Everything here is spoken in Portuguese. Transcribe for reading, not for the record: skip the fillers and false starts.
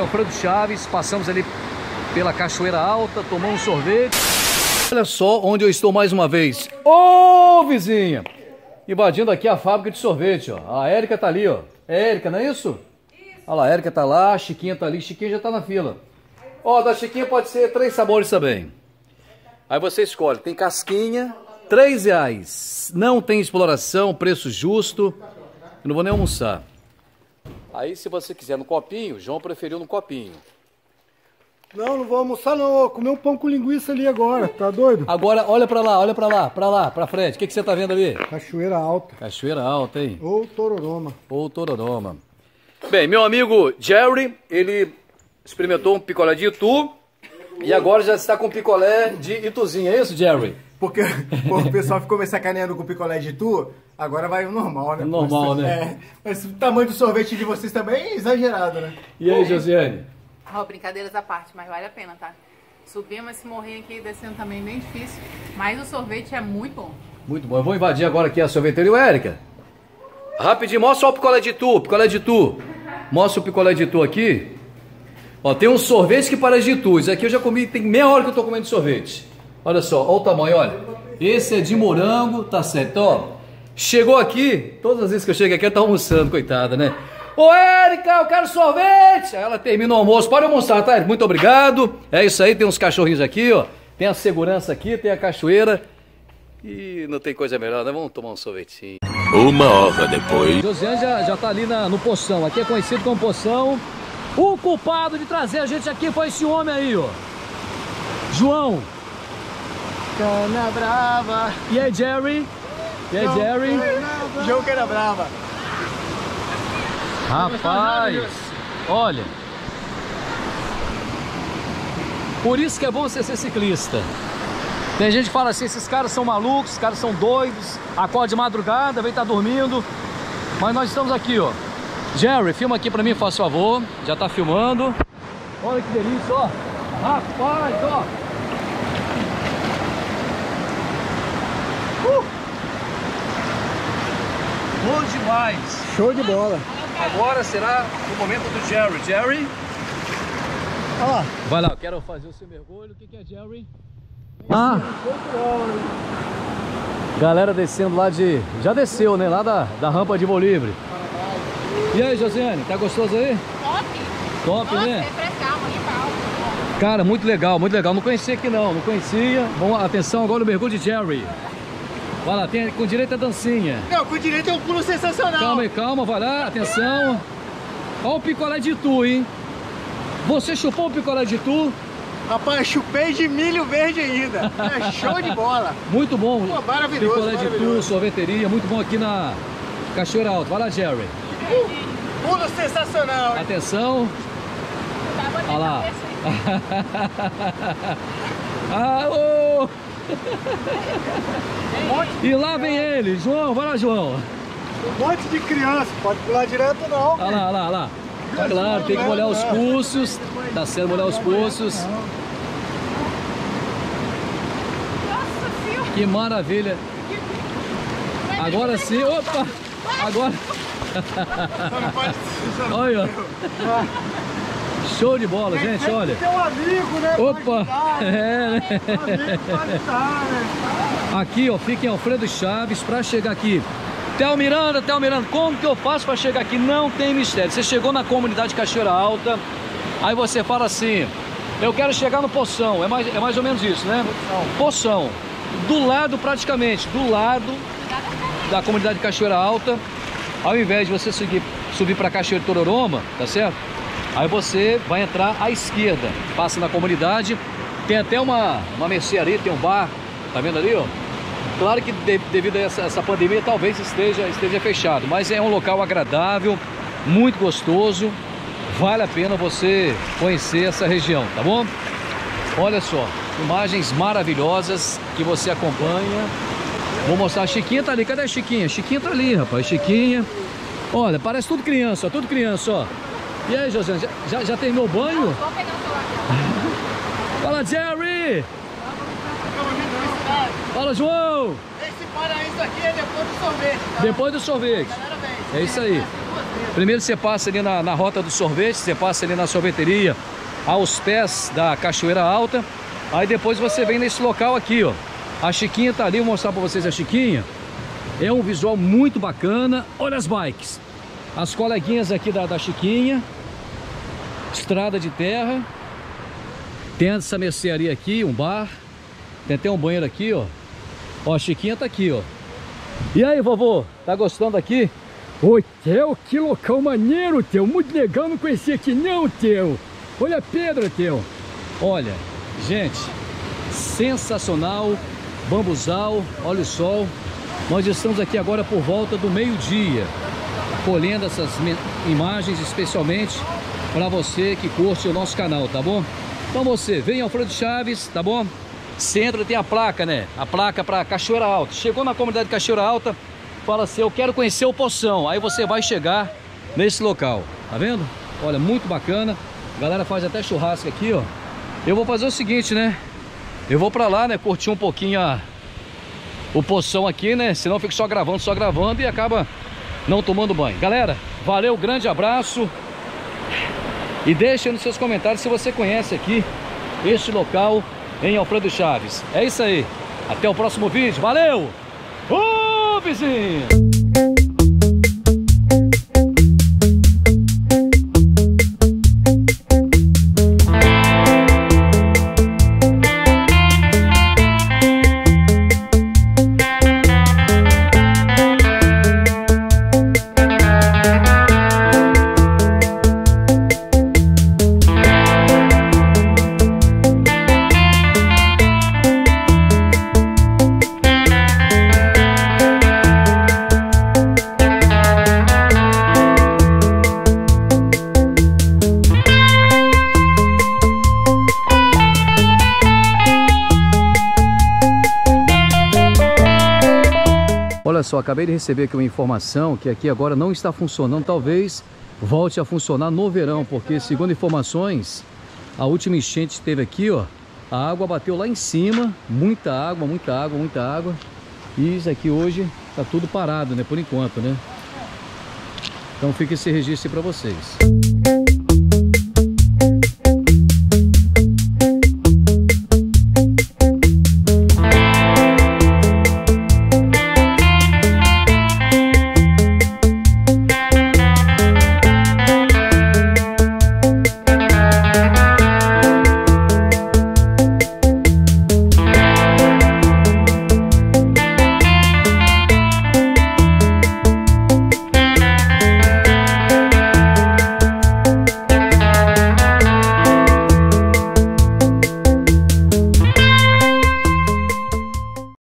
Alfredo Chaves, passamos ali pela Cachoeira Alta, tomamos um sorvete. Olha só onde eu estou mais uma vez. Ô, vizinha! Invadindo aqui a fábrica de sorvete, ó. A Érica tá ali, ó. É Érica, não é isso? Olha lá, a Érica tá lá, a Chiquinha tá ali, Chiquinha já tá na fila. Ó, da Chiquinha pode ser 3 sabores também. Aí você escolhe, tem casquinha, R$3. Não tem exploração, preço justo. Eu não vou nem almoçar. Aí se você quiser no copinho, o João preferiu no copinho. Não vou almoçar não, vou comer um pão com linguiça ali agora, tá doido? Agora olha pra lá, pra frente. O que você tá vendo ali? Cachoeira Alta. Cachoeira Alta, hein? Ou Tororoma. Ou Tororoma. Bem, meu amigo Jerry, ele experimentou um picolé de Itu e agora já está com picolé de Ituzinho, é isso, Jerry? Porque o pessoal ficou me sacaneando com o picolé de Itu, agora vai o normal, né? Normal, né? É, mas o tamanho do sorvete de vocês também é exagerado, né? E aí, Josiane? Oh, brincadeiras à parte, mas vale a pena, tá? Subimos esse morrinho aqui, descendo também bem difícil, mas o sorvete é muito bom. Muito bom. Eu vou invadir agora aqui a sorveteria. Érica, rapidinho, mostra só o picolé de Itu, Mostra o picolé de Itu aqui. Ó, tem um sorvete que parece de Itu. Isso aqui eu já comi, tem meia hora que eu tô comendo sorvete. Olha só, olha o tamanho, olha. Esse é de morango, tá certo, ó. Chegou aqui, todas as vezes que eu chego aqui, ela tá almoçando, coitada, né? Ô, Érica, eu quero sorvete! Aí ela termina o almoço. Pode almoçar, tá, Érica? Muito obrigado. É isso aí, tem uns cachorrinhos aqui, ó. Tem a segurança aqui, tem a cachoeira. E não tem coisa melhor, né? Vamos tomar um sorvetinho. 1 hora depois. Josiane já tá ali no Poção. Aqui é conhecido como Poção. O culpado de trazer a gente aqui foi esse homem aí, ó. João. Cana brava. E aí, Jerry? João Cana brava. Rapaz, olha. Por isso que é bom você ser ciclista. Tem gente que fala assim, esses caras são malucos, esses caras são doidos, acorda de madrugada, vem estar dormindo. Mas nós estamos aqui, ó. Jerry, filma aqui pra mim, faz favor. Já tá filmando. Olha que delícia, ó. Rapaz, ó. Bom demais. Show de bola. Agora será o momento do Jerry. Jerry? Olha lá. Vai lá, eu quero fazer o seu mergulho. O que é, Jerry? Ah! Galera descendo lá de... Já desceu, né? Lá da rampa de voo livre. E aí, Josiane, tá gostoso aí? Top, Nossa, né? refrescar, animal. Cara, muito legal, muito legal. Não conhecia aqui não conhecia. Bom, atenção agora no mergulho de Jerry. Vai lá, tem com direito a dancinha. Não, com direito é um pulo sensacional. Calma aí, calma, vai lá, atenção. Olha o picolé de Itu, hein? Você chupou o picolé de Itu? Rapaz, chupei de milho verde ainda. É show de bola. Muito bom. Pô, maravilhoso, Picolé de Itu, maravilhoso. sorveteria, muito bom aqui na Cachoeira Alta. Vai lá, Jerry. Pulo sensacional, hein? Atenção. Olha lá. Ah, ô. E lá vem ele, João, vai lá, João. Um monte de criança, pode pular direto não. Olha lá, olha lá, olha lá. Claro, tem que molhar os pulsos. Tá certo, molhar os pulsos. Que maravilha. Agora sim, opa! Agora. Olha, ó. Show de bola, gente, olha. Tem um amigo, né? Opa! É, né? Amigo pode dar, né? Aqui, ó, fica em Alfredo Chaves para chegar aqui. Theo Miranda, como que eu faço para chegar aqui? Não tem mistério. Você chegou na comunidade Cachoeira Alta, aí você fala assim, eu quero chegar no Poção, é mais ou menos isso, né? Poção. Do lado, praticamente, do lado da comunidade Cachoeira Alta, ao invés de você subir para Cachoeira Tororoma, tá certo? Aí você vai entrar à esquerda, passa na comunidade, tem até uma mercearia, tem um bar, tá vendo ali, ó? Claro que devido a essa pandemia talvez esteja fechado, mas é um local agradável, muito gostoso, vale a pena você conhecer essa região, tá bom? Olha só, imagens maravilhosas que você acompanha. Vou mostrar, a Chiquinha tá ali, cadê a Chiquinha? Chiquinha tá ali, rapaz, Chiquinha. Olha, parece tudo criança, ó. E aí, Josiane, já terminou o banho? Vou pegar o celular. Fala, Jerry! Fala, João! Esse paraíso aqui é depois do sorvete, tá? Depois do sorvete. A galera vem. É isso aí. Primeiro você passa ali na rota do sorvete, você passa ali na sorveteria, aos pés da Cachoeira Alta. Aí depois você vem nesse local aqui, ó. A Chiquinha tá ali, vou mostrar pra vocês a Chiquinha. É um visual muito bacana. Olha as bikes. As coleguinhas aqui da Chiquinha. Estrada de terra. Tem essa mercearia aqui, um bar. Tem até um banheiro aqui, ó. Ó, a Chiquinha tá aqui, ó. E aí, vovô? Tá gostando aqui? Ô, Theo, que local maneiro, Theo. Muito legal, não conhecia aqui não, Theo. Olha a pedra, Theo. Olha, gente, sensacional. Bambuzal, olha o sol. Nós estamos aqui agora por volta do meio-dia, colhendo essas imagens especialmente para você que curte o nosso canal, tá bom? Então você vem ao Alfredo Chaves, tá bom? Centro tem a placa, né? A placa para Cachoeira Alta. Chegou na comunidade de Cachoeira Alta, fala assim, eu quero conhecer o Poção. Aí você vai chegar nesse local, tá vendo? Olha, muito bacana. A galera faz até churrasco aqui, ó. Eu vou fazer o seguinte, né? Eu vou pra lá, né, curtir um pouquinho o Poção aqui, né? Senão eu fico só gravando e acaba não tomando banho. Galera, valeu, grande abraço. E deixa aí nos seus comentários se você conhece aqui este local em Alfredo Chaves. É isso aí. Até o próximo vídeo. Valeu! Ô, vizinho! Olha só, acabei de receber aqui uma informação que aqui agora não está funcionando, talvez volte a funcionar no verão, porque segundo informações, a última enchente que teve aqui, ó, a água bateu lá em cima, muita água, e isso aqui hoje tá tudo parado, né, por enquanto, né? Então fica esse registro para vocês.